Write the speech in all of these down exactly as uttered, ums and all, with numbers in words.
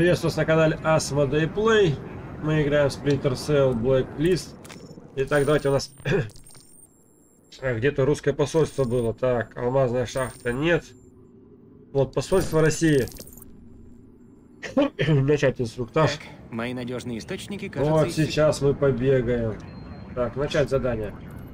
Приветствую вас на канале Asmodee Play. Мы играем в Splinter Cell Blacklist. Итак, давайте у нас где-то русское посольство было. Так, алмазная шахта нет. Вот посольство России. Начать инструктаж. Так, мои надежные источники, кажется, Вот исчез... сейчас мы побегаем. Так, начать задание.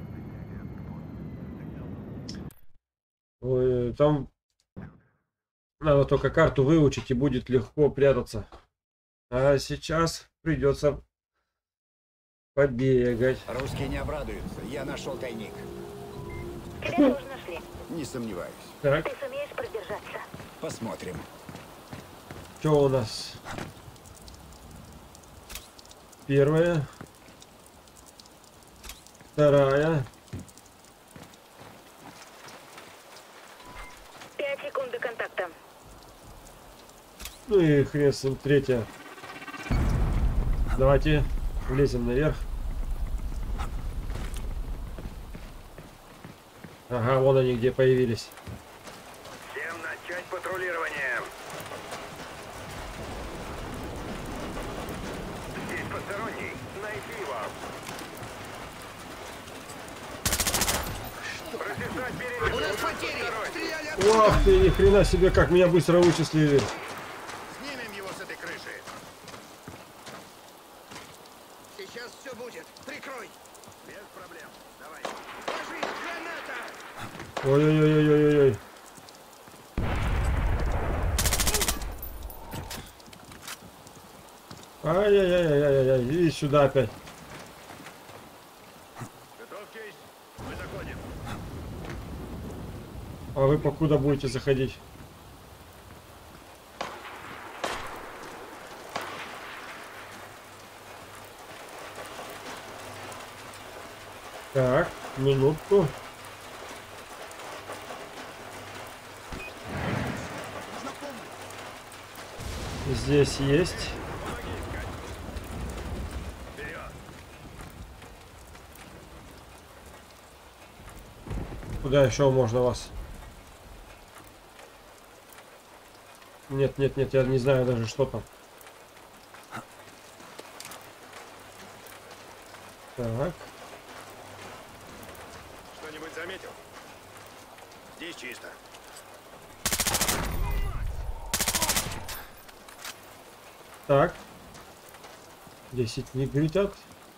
Ой, там надо только карту выучить, и будет легко прятаться. А сейчас придется побегать. Русские не обрадуются. Я нашел тайник. Тебя тоже нашли. Не сомневаюсь. Так, Ты сумеешь продержаться. Посмотрим. что у нас? Первая. Вторая. Пять секунд до контакта. Ну и хрен с ним, третья. Давайте влезем наверх. Ага, вон они где появились. Всем начать патрулирование. Здесь посторонний. Найди его. Прочесать периметр. У нас потери! Стреляли от... Ох ты, ни хрена себе, как меня быстро вычислили. Снимем его с этой крыши. Сейчас все будет. Прикрой. Без проблем. Давай. Ложись, граната! Ой-ой-ой-ой-ой-ой. Ай-яй-яй-яй-яй-яй. И сюда опять. Готовьтесь. Мы заходим. А вы покуда будете заходить? Так, минутку. Здесь есть. Вперед. Куда еще можно вас? Нет, нет, нет, я не знаю даже, что там. Так. Что-нибудь заметил? Здесь чисто. Так. Десять не летят.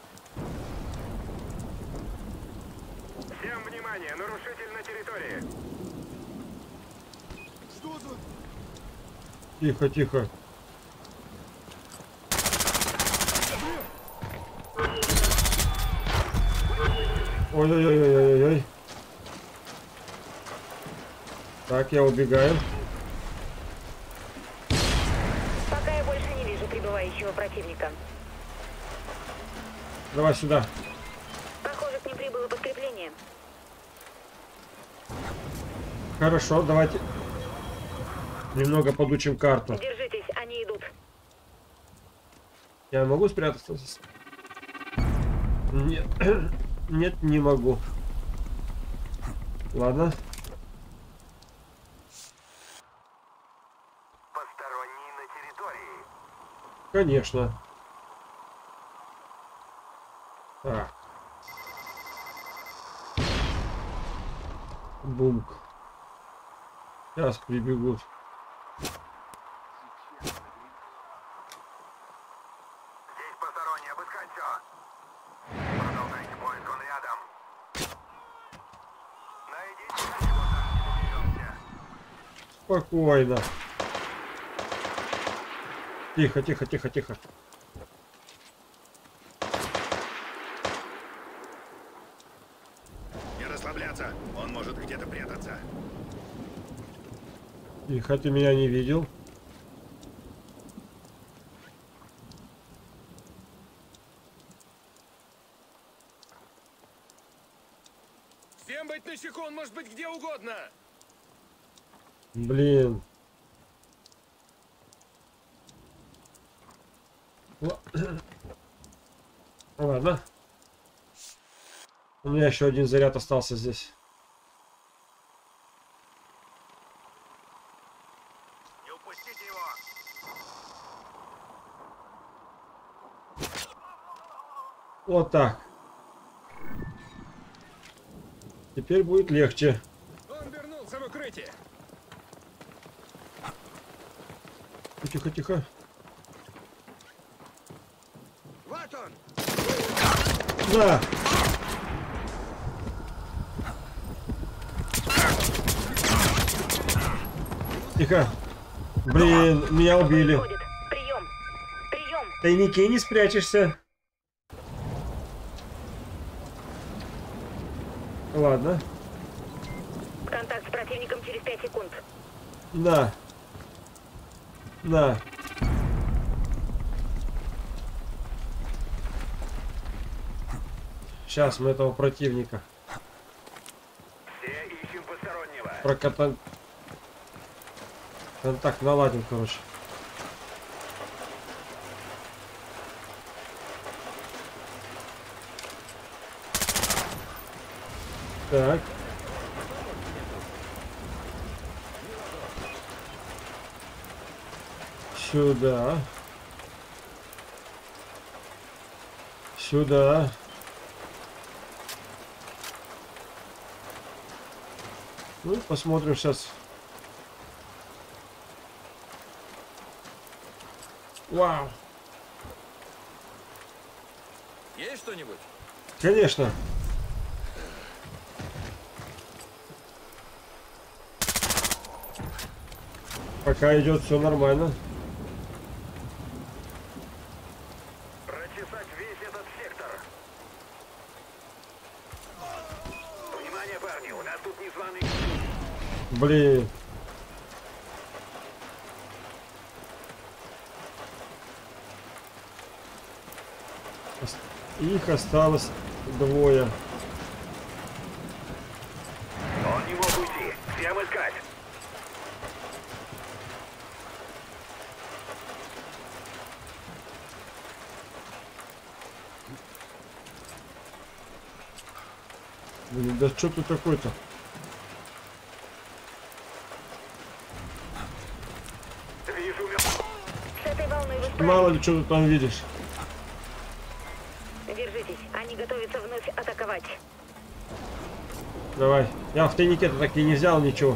Всем внимание. Нарушитель на территории. Что за... Тихо, тихо. Ой-ой-ой-ой-ой-ой. Так, я убегаю. Пока я больше не вижу прибывающего противника. Давай сюда. Похоже, к ним прибыло подкрепление. Хорошо, давайте немного подучим карту. Держитесь, они идут. Я могу спрятаться здесь? Нет. Нет, не могу. Ладно. Посторонний на территории. Конечно. Так. Бумк. Сейчас прибегут. Здесь посторонний. Обыскать все. Продолжайте поиск, он рядом. Найдите его там, не доберемся. Спокойно. Тихо, тихо, тихо, тихо. Не расслабляться. Он может где-то прятаться. Тихо, ты меня не видел. Всем быть начеку, он может быть где угодно. Блин. Ла- Ладно. У меня еще один заряд остался здесь. Вот так. Теперь будет легче. Он вернулся в укрытие. Тихо, тихо. Вот он. Да. Тихо. Блин, меня убили. Подходит. Прием. Прием. В тайнике не спрячешься. Ладно. Контакт с противником через пять секунд. На. На. Сейчас мы этого противника. Все ищем постороннего. Про кота... Контакт наладим, короче. Так. Сюда. Сюда. Ну, посмотрим сейчас. Вау. Есть что-нибудь? Конечно. Пока идет все нормально. Прочесать весь этот сектор. Внимание, парни, у нас тут незваный... Блин. Ос- Их осталось двое. Он не мог уйти. Всем искать. Блин, да что ты такой-то? Вижу мё- С этой волной вы справитесь. Мало ли что ты там видишь. Держитесь. Они готовятся вновь атаковать. Давай. Я в тайнике-то так и не взял ничего.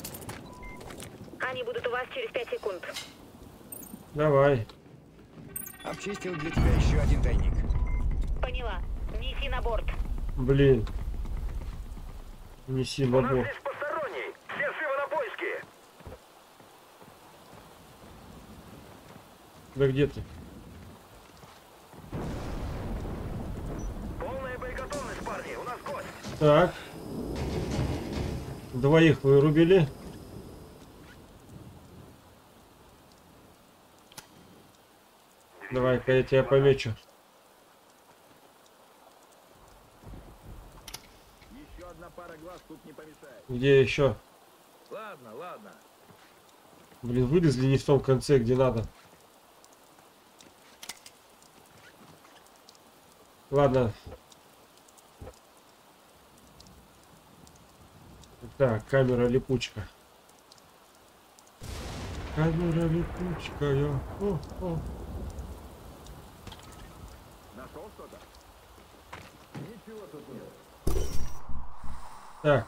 Они будут у вас через пять секунд. Давай. Обчистил для тебя еще один тайник. Поняла. Неси на борт. Блин. Неси У на нас борт. есть посторонний. Все живо на поиски. Да где ты? Полная боеготовность, парни. У нас гость. Так. Двоих вырубили. Давай-ка я тебя помечу. Еще одна пара глаз тут не помешает. Где еще? Ладно, ладно. Блин, вылезли не в том конце, где надо. Ладно. Так, камера липучка. Камера липучкая. О, о. Нашел что-то? Ничего тут нет. Так.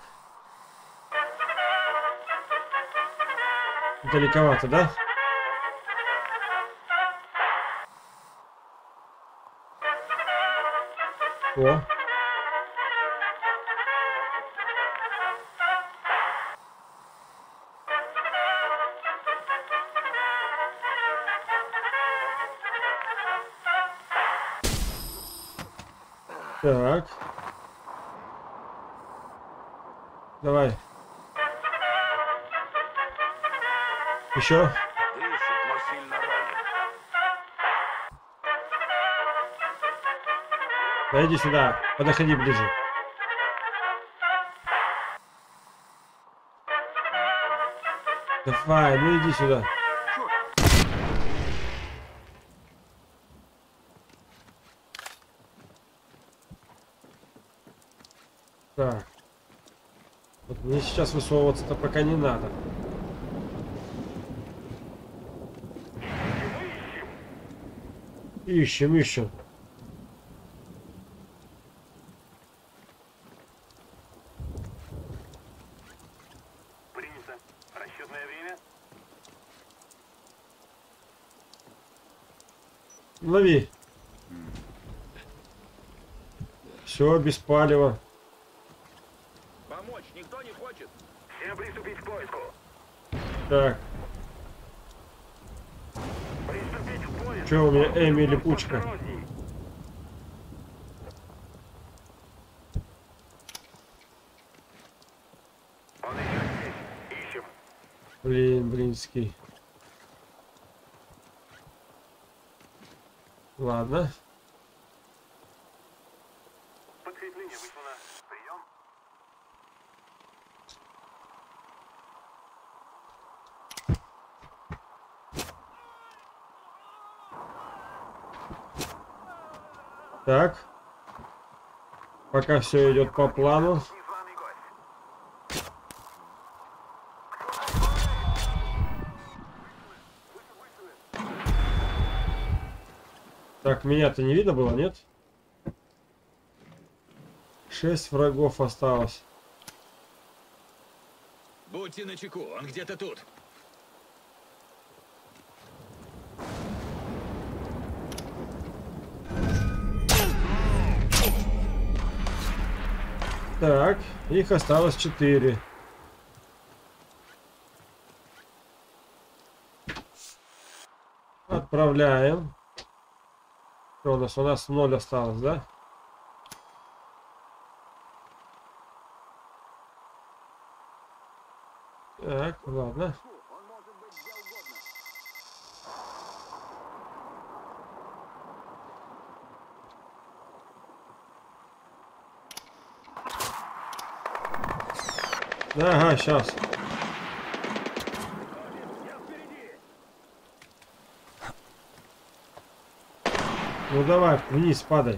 Далековато, да? О. Так. Давай. Еще. Дышит, но сильно ранен. Да иди сюда. Подходи ближе. Давай, ну иди сюда. Так. Вот мне сейчас высовываться-то пока не надо. Ищем, ищем. Лови. Все, без палева. Помочь никто не хочет? Всем приступить к поиску. Так, Приступить к поиску. что у меня Эми липучка? Посторонний. Он еще здесь. Ищем. Блин, блинский. Ладно. Подкрепление выслано. Прием. Так. Пока все идет по плану. Незваный гость. Так, меня-то не видно было, нет? Шесть врагов осталось. Будьте начеку, он где-то тут. Так, их осталось четыре. Отправляем. Что у нас? У нас ноль осталось, да? Так, ладно. Ага, сейчас. Ну давай, вниз падай.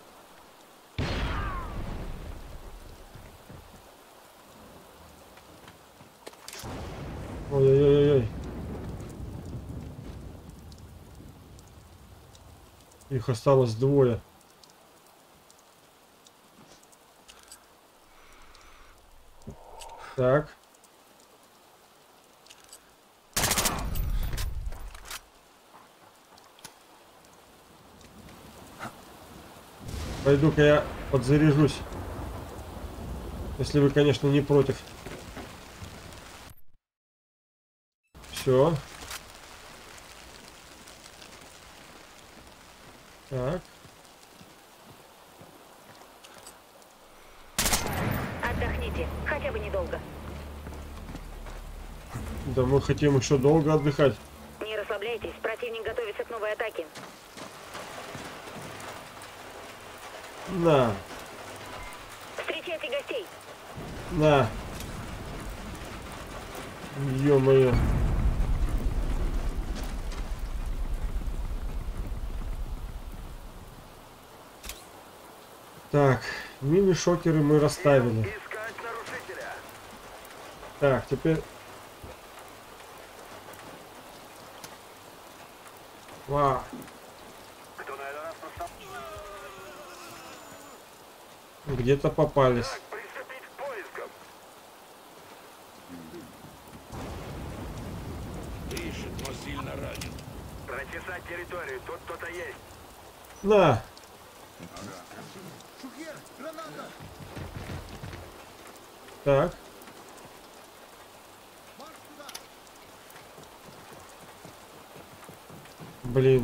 Ой-ой-ой-ой. Их осталось двое. Так. Пойду-ка я подзаряжусь. Если вы, конечно, не против. Все. Так. Отдохните, хотя бы недолго. Да мы хотим еще долго отдыхать. Не расслабляйтесь, противник готовится к новой атаке. На, Встречайте гостей. на. Ё-моё. Так, мини-шокеры мы расставили. Искать нарушителя. Так, теперь... Вау. Кто на этот раз настал? Где-то попались. Так, приступить к поискам. Дышит, но сильно ранен. Прочесать территорию. Тут кто-то есть. На. Так. Блин.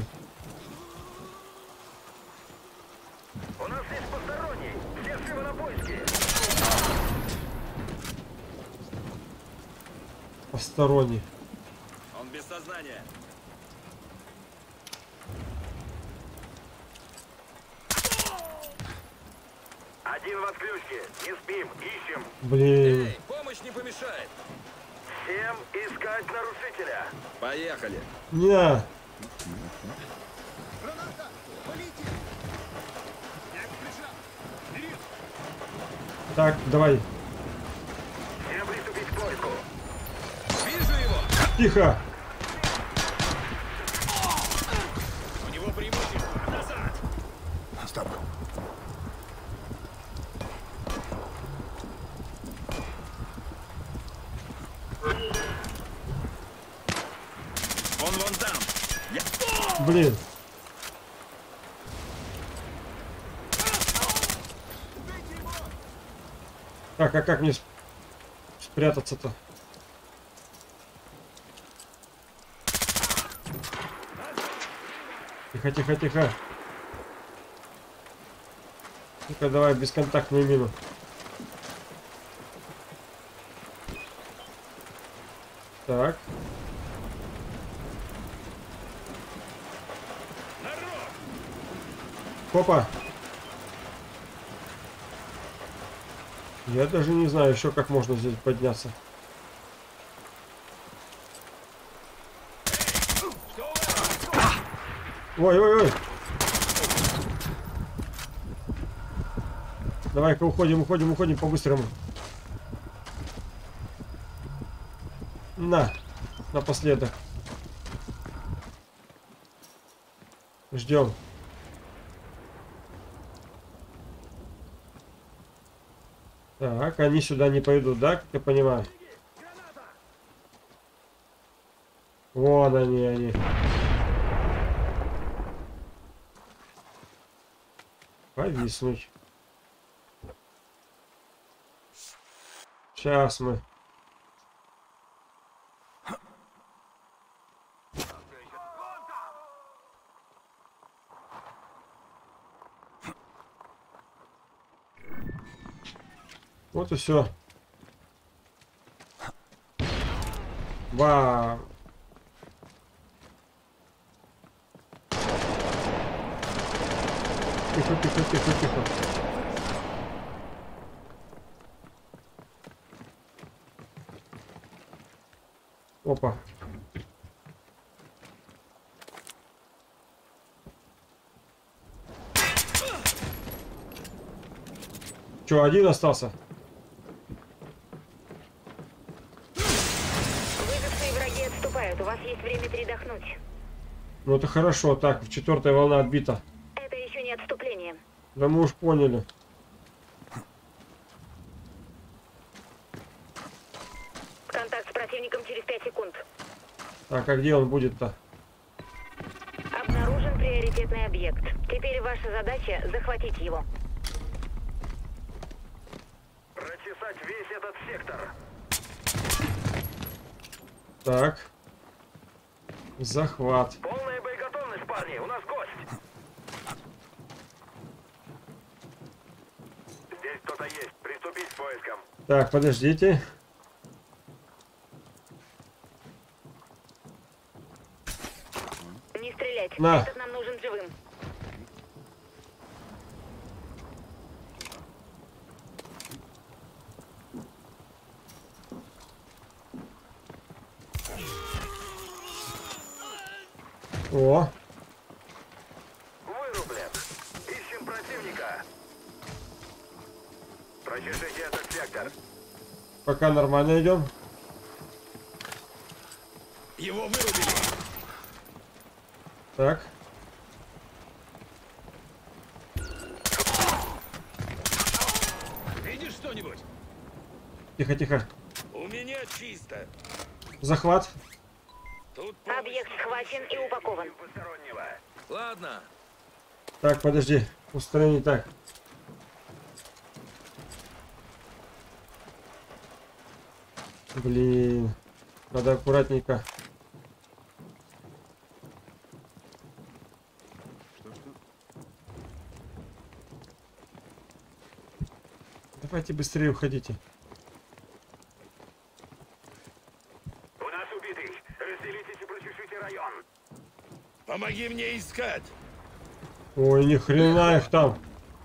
У нас есть посторонний. Все живы на поиске. Посторонний. Он без сознания. Один в отключке. Не спим. Ищем. Блин. Эй, помощь не помешает. Всем искать нарушителя. Поехали. На. Так, давай. Всем приступить к поиску. Вижу его. Тихо. У него преимущество. Назад. Стоп. Он вон там. Я... Блин. Так, а как мне сп- спрятаться-то? Тихо, тихо, тихо. Ну-ка, давай бесконтактную мину. Так. Опа. Я даже не знаю еще, как можно здесь подняться. Ой, ой, ой. Давай-ка уходим, уходим, уходим по-быстрому. На, напоследок. Ждем. Так, они сюда не пойдут, да, как я понимаю? Вон они, они. Повиснуть. Сейчас мы. Вот и все. Вау. Тихо, тихо, тихо, тихо. Опа. Че, один остался? Выжившие враги отступают. У вас есть время передохнуть. Ну это хорошо. Так, четвертая волна отбита. Это еще не отступление. Да мы уж поняли. Контакт с противником через пять секунд. Так, а где он будет-то? Обнаружен приоритетный объект. Теперь ваша задача захватить его. Прочесать весь этот сектор. Так. Захват. Полная боеготовность, парни. У нас гость. Здесь кто-то есть. Приступить к поискам. Так, подождите. Не стрелять. На. Этот нам нужен живым. О, Вырублен. Ищем противника. Прочешите этот сектор. пока нормально идем. Его вырубили. Так. Видишь что-нибудь? Тихо, тихо. У меня чисто. Захват. Тут Объект схвачен и упакован. Постороннего. Ладно. Так, подожди. Устранить так. Блин. Надо аккуратненько. Давайте быстрее уходите. У нас убитый. Разделитесь и прочешите район. Помоги мне искать. Ой, ни хрена их там.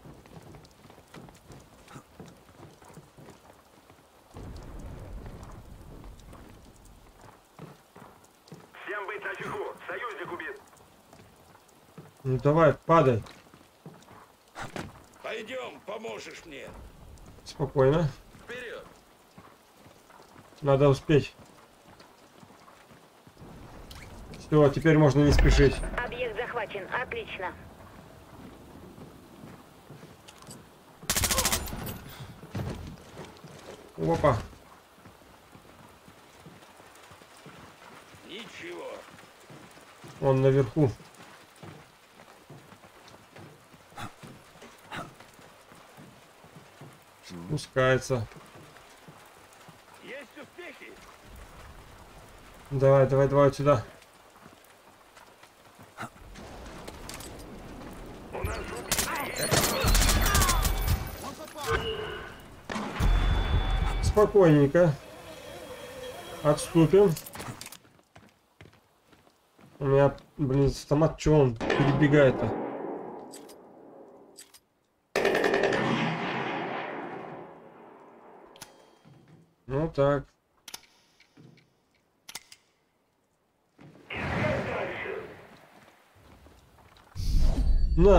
Всем быть начеку. Союзник убит. Ну давай, падай. Пойдем, поможешь мне. Спокойно. Вперед. Надо успеть. Все, теперь можно не спешить. Объект захвачен. Отлично. Опа. Ничего. Он наверху. Спускается. Есть успехи? Давай, давай, давай вот сюда. У нас убитых. Спокойненько. Отступим. У меня, блин, автомат, что он перебегает-то? Ну так. На.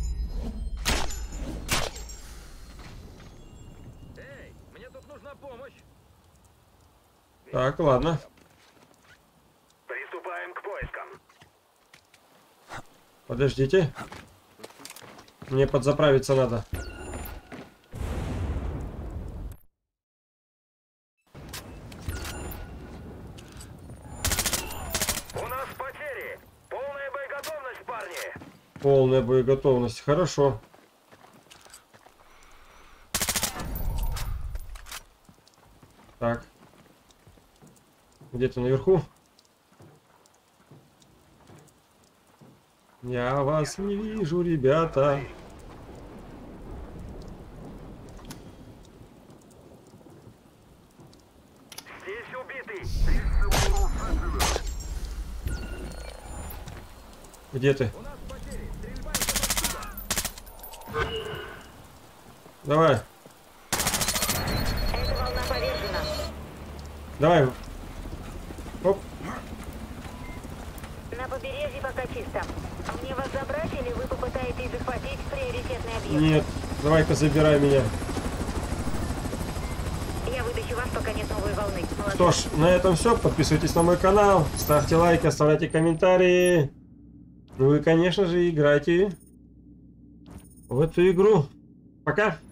Эй, мне тут нужна помощь. Так, ладно. Приступаем к поискам. Подождите. Мне подзаправиться надо. У нас потери. Полная боеготовность, парни. Полная боеготовность. Хорошо. Так. Где-то наверху. Я вас не вижу, ребята. Здесь убитый. Где ты? У нас потери. Стрельба идет отсюда. Давай. Эта волна повержена. Давай. Оп. На побережье пока чисто. Мне вас забрать или вы попытаетесь захватить приоритетный объект? Нет. Давай-ка забирай меня. Я вытащу вас, пока нет новой волны. Молодцы. Что ж, на этом все. Подписывайтесь на мой канал. Ставьте лайки, оставляйте комментарии. Ну и, конечно же, играйте в эту игру. Пока.